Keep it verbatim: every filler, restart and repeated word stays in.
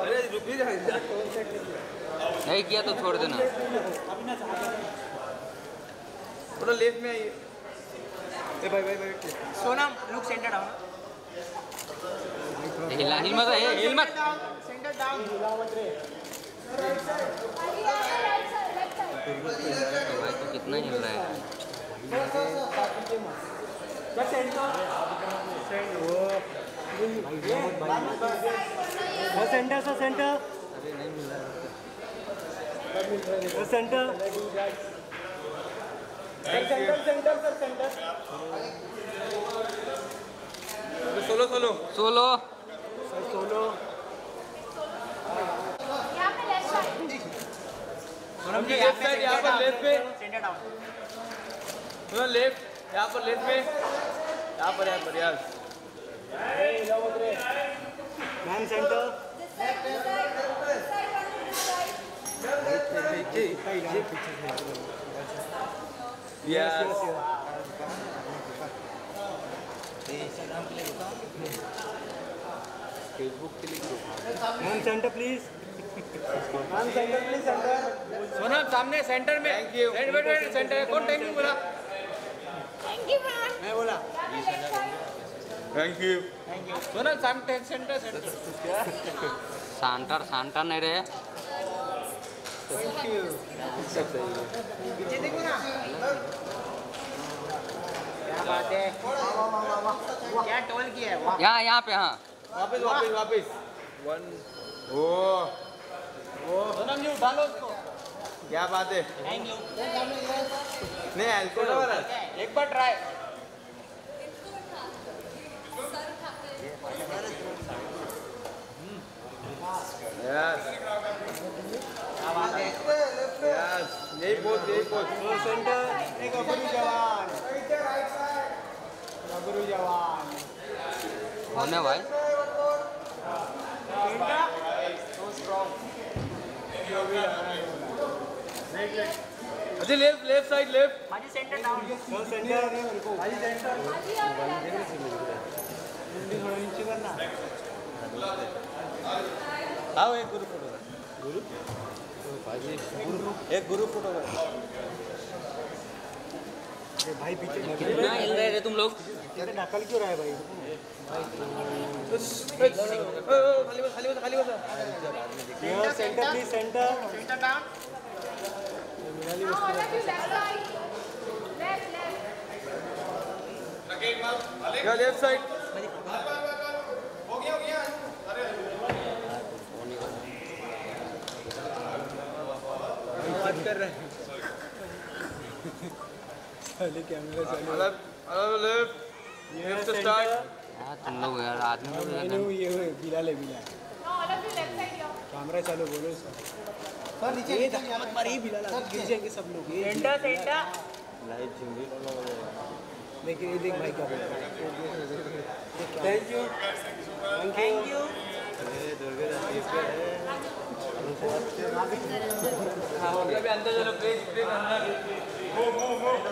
अरे रुक भी जा। नहीं किया तो छोड़ देना। थोड़ा लेफ्ट में आइए। ए भाई भाई भाई सोनम लुक सेंटर डाउन। हिला हिल मत है, हिल मत। Centre down. भाई तो कितना हिल रहा है। वो सेंटर से सेंटर। अरे नहीं मिल रहा वो centre. Centre centre sir centre. Solo solo solo sir solo. हम जी लेफ्ट साइड यहाँ पर लेफ्ट पे सेंटर डाउन। थोड़ा लेफ्ट यहाँ पर लेफ्ट में यहाँ पर यहाँ पर यार मैम सेंटर। यस फेसबुक के लिए ma'am centre please. Ma'am centre please centre. सोना सामने सेंटर में थैंक यू सेंटर सेंटर कौन थैंक यू बोला थैंक यू मैम। मैं बोला थैंक यू थैंक यू। सोना सामने सेंटर सेंटर सांटर सांटर नहीं रहे। Thank you. पीछे देखो ना। क्या बात है। क्या टोल किया है। यहाँ यहाँ पे हाँ। वापस वापस वापस वन ओ ओ सोनम जी उठा लो उसको क्या बात है थैंक यू। नहीं अल्कोहल वाला एक बार ट्राई यस क्या बात है। यस यही पोज यही पोज सेंटर एक अबरू जवान। अबरू जवान। कौन है भाई? अच्छा लेफ्ट लेफ्ट साइड लेफ्ट माजी सेंटर डाउन। No centre. माजी सेंटर। थोड़ा नीचे करना। आओ एक गुरु फोटो गुरु एक गुरु फोटो भाई पीछे कितना हिल रहे थे तुम लोग? नकल क्यों रहा है भाई? खाली बस खाली बस खाली बस centre please centre. Centre down. या लेफ्ट साइड बात कर रहे हैं पहले कैमरा चालू। अलग अलग लेफ्ट लेफ्ट स्टार्ट यार तुम लोग यार आदमी लोग यार मैंने ये बिलाल है बिलाल। कैमरा चालू बोलो सर। सर नीचे मत मारिए बिलाल गिर जाएंगे सब लोग। सेंटर सेंटर लाइव जिंदगी देखिए ये देख भाई क्या बोल रहा है। Thank you thank you. अरे दुर्गा दास पे है हाँ अंदर चलो प्लीज प्लीज अंदर